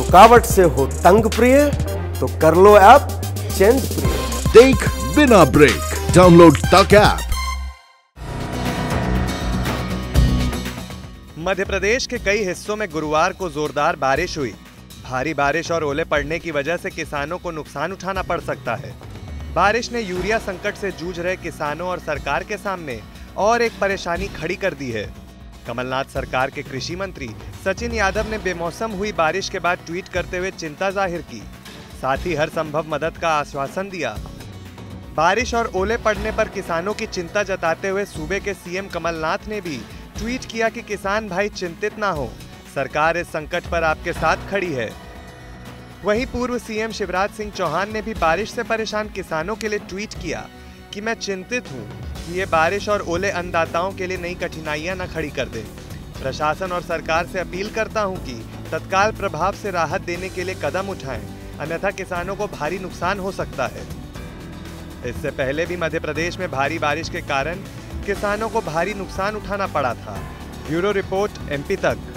रुकावट से हो तंग प्रिय तो कर लो ऐप चेंज प्रिय। देख बिना ब्रेक, डाउनलोड तक ऐप। मध्य प्रदेश के कई हिस्सों में गुरुवार को जोरदार बारिश हुई। भारी बारिश और ओले पड़ने की वजह से किसानों को नुकसान उठाना पड़ सकता है। बारिश ने यूरिया संकट से जूझ रहे किसानों और सरकार के सामने और एक परेशानी खड़ी कर दी है। कमलनाथ सरकार के कृषि मंत्री सचिन यादव ने बेमौसम हुई बारिश के बाद ट्वीट करते हुए चिंता जाहिर की, साथ ही हर संभव मदद का आश्वासन दिया। बारिश और ओले पड़ने पर किसानों की चिंता जताते हुए सूबे के सीएम कमलनाथ ने भी ट्वीट किया कि किसान भाई चिंतित ना हो, सरकार इस संकट पर आपके साथ खड़ी है। वहीं पूर्व सीएम शिवराज सिंह चौहान ने भी बारिश से परेशान किसानों के लिए ट्वीट किया कि मैं चिंतित हूं कि ये बारिश और ओले अन्नदाताओं के लिए नई कठिनाइयां न खड़ी कर दे। प्रशासन और सरकार से अपील करता हूं कि तत्काल प्रभाव से राहत देने के लिए कदम उठाएं, अन्यथा किसानों को भारी नुकसान हो सकता है। इससे पहले भी मध्य प्रदेश में भारी बारिश के कारण किसानों को भारी नुकसान उठाना पड़ा था। ब्यूरो रिपोर्ट MP तक।